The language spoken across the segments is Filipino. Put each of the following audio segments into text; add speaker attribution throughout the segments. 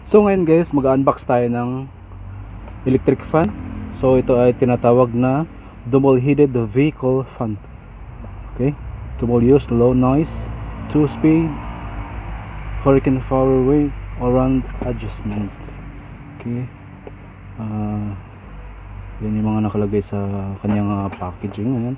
Speaker 1: So ngayon guys, mag-unbox tayo ng electric fan. So ito ay tinatawag na double heated vehicle fan. Okay, double use, low noise, 2-speed, hurricane power weight, all-round adjustment. Okay, yan yung mga nakalagay sa kanyang packaging. Ayan,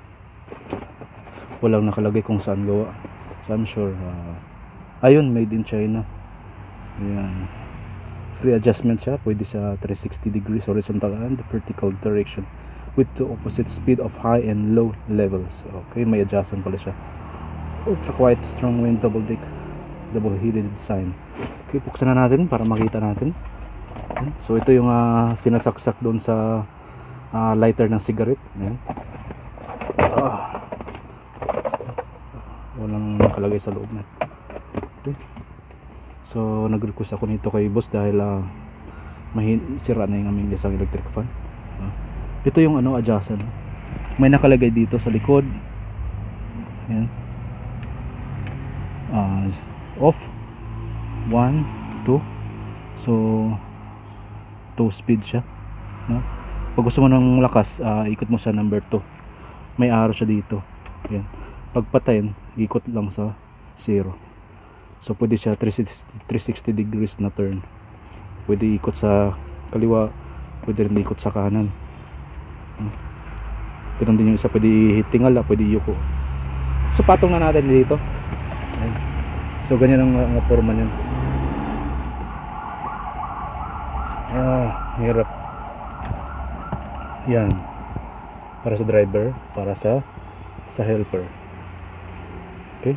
Speaker 1: walang nakalagay kung saan gawa, so I'm sure ayun, made in China. Ayan, free adjustment siya, pwede sa 360 degrees horizontal and vertical direction with two opposite speed of high and low levels. Okay, may adjustment pala siya. Ultra quiet, strong wind, double heated design. Okay, buksan na natin para makita natin. So ito yung sinasaksak doon sa lighter ng cigarette. Ayan. Walang nakalagay sa loob na. Okay. So nag-request ako nito kay boss dahil sira na yung aming isang electric fan. Ito yung adjustment. May nakalagay dito sa likod. Ayan. Off 1, 2. So 2 speed siya, no? Pag gusto mo ng lakas, ikot mo sa number 2. May arrow siya dito. Ayan. Pag patayin, ikot lang sa 0. So pwede siya 360 degrees na turn. Pwede ikot sa kaliwa, pwede rin ikot sa kanan. Ganun din yung isa, pwede tingala, pwede yuko. So patong na natin dito. Ayan. So ganyan ang forma niyan. Hirap. Yan. Para sa driver, para sa helper. Okay.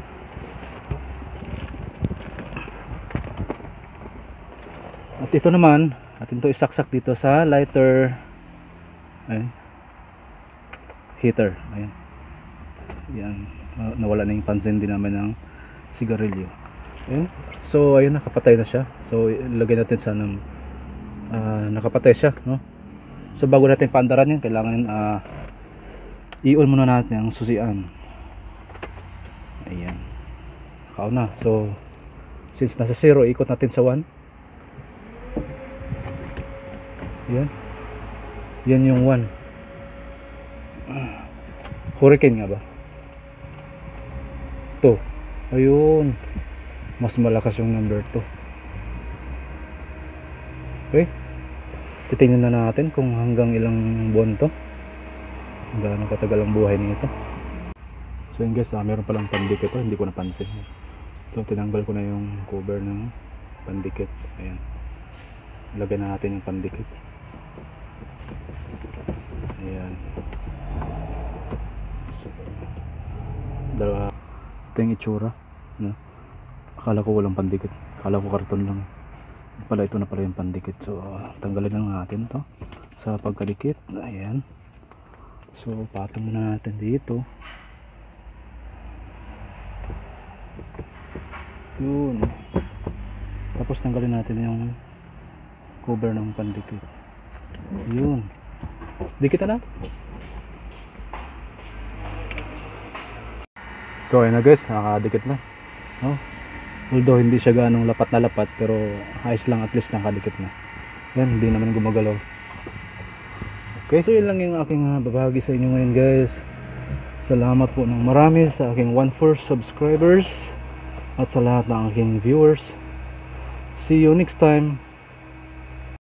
Speaker 1: At ito naman, atin to isaksak dito sa lighter. Ayan. Heater. Ayan. Yan. Nawala na yung pansin din naman ng sigarilyo. Ayan. So ayun, nakapatay na siya. So ilagay natin sa nakapatay siya, no? So bago natin paandaran yan, kailangan i-on muna natin ang susian. Ayan. Kao na. So since nasa 0, ikot natin sa 1. Yan. Yan yung 1. Hurricane nga ba? 2. Ayun. Mas malakas yung number 2. Okay. Titingnan na natin kung hanggang ilang buwan to. Gaano katagal ang buhay nito. So yun guys, meron palang pandikit ito. Hindi ko napansin. So tinanggal ko na yung cover ng pandikit. Ayan. Lagyan na natin yung pandikit. Ayan. So, dalawa. Ito yung itsura, no? Akala ko walang pandikit. Akala ko karton lang. Pala ito na pala yung pandikit. So tanggalin lang natin to sa pagkadikit. Ayan. So patong na natin dito. Yun. Tapos tanggalin natin yung cover ng pandikit. Yun. Dikit na. So ayun na guys, nakadikit na, no? Although hindi siya ganong lapat na lapat, pero ayos lang, at least nakadikit na. Yan, hindi naman gumagalaw. Okay, so yun lang yung aking babahagi sa inyo ngayon guys. Salamat po ng marami sa aking 1-4 subscribers at sa lahat ng aking viewers. See you next time.